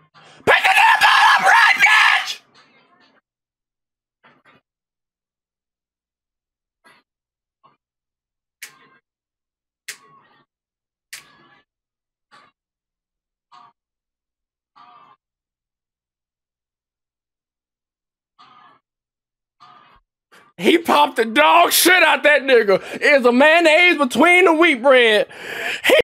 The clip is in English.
Pick the damn ball up, run, bitch! He popped the dog shit out that nigga. It's a mayonnaise between the wheat bread.